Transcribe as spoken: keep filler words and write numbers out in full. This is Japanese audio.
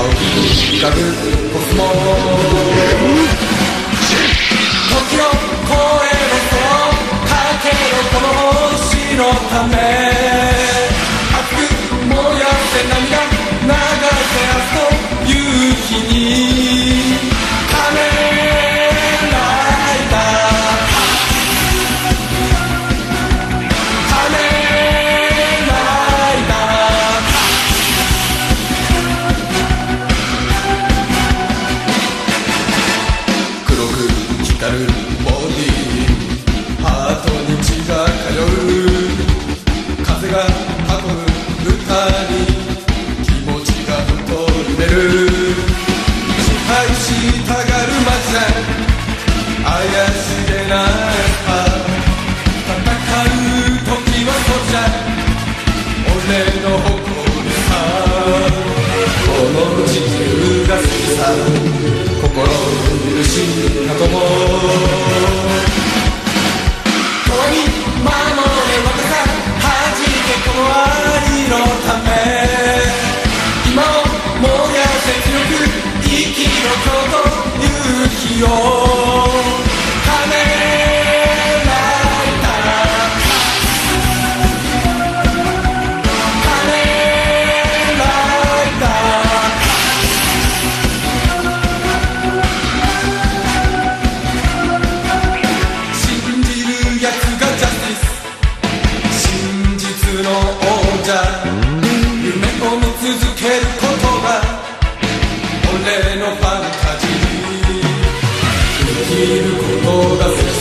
青く光るコスモ時を超えろとかけろこの星のため熱く燃やせ涙流せ明日という日に仮面ライダー仮面ライダー黒く光るボディハートに血が通う風が運ぶ歌に気持ちがふっと揺れる支配したがる街で怪しげなエスパー戦う時はそっちゃ俺の誇りさこの地球が好きさ心許したとも共に守れ若さはじけこの愛のため今を燃やせ強く生きろ今日という日を仮面ライダー仮面ライダー信じるやつがジャスティス真実の王者夢を見続けることが俺のファンタジー生きることが好き